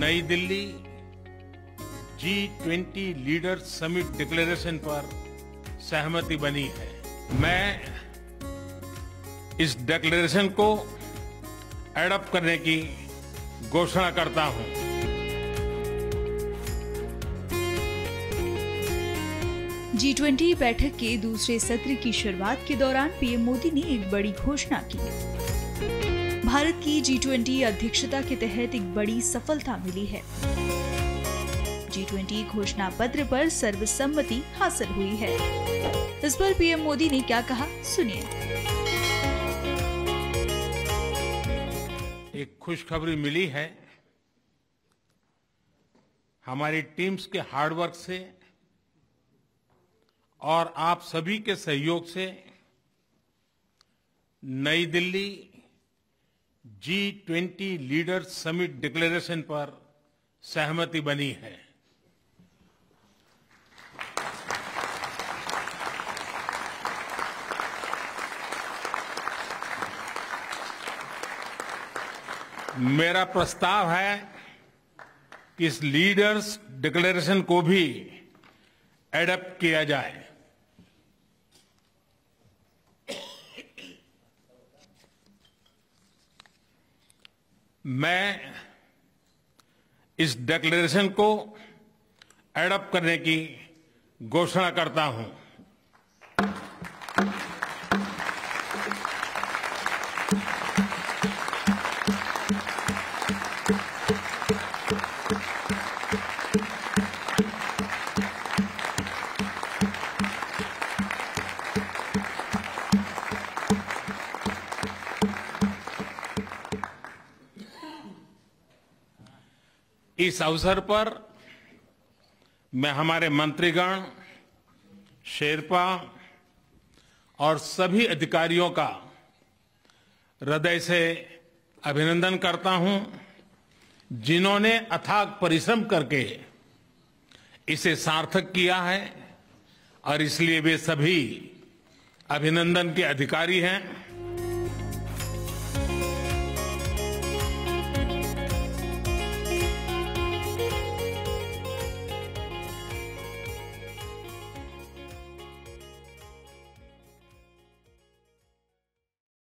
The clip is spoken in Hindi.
नई Delhi G20 leaders summit declaration पर सहमति बनी है। मैं इस डिक्लेरेशन को एडॉप्ट करने की घोषणा करता हूं। G20 बैठक के दूसरे सत्र की शुरुआत के दौरान पीएम मोदी ने एक बड़ी घोषणा की। भारत की G20 अध्यक्षता के तहत एक बड़ी सफलता मिली है। G20 घोषणा पत्र पर सर्वसम्मति हासिल हुई है। इस पर पीएम मोदी ने क्या कहा, सुनिए। एक खुशखबरी मिली है। हमारी टीम्स के हार्डवर्क से और आप सभी के सहयोग से नई Delhi G20 leaders summit declaration पर सहमति बनी है। मेरा प्रस्ताव है कि इस लीडर्स डिक्लेरेशन को भी एडॉप्ट किया जाए। मैं इस डिक्लेरेशन को एडॉप्ट करने की घोषणा करता हूं। इस अवसर पर मैं हमारे मंत्रीगण, शेरपा और सभी अधिकारियों का हृदय से अभिनंदन करता हूं, जिन्होंने अथाक परिश्रम करके इसे सार्थक किया है और इसलिए वे सभी अभिनंदन के अधिकारी हैं।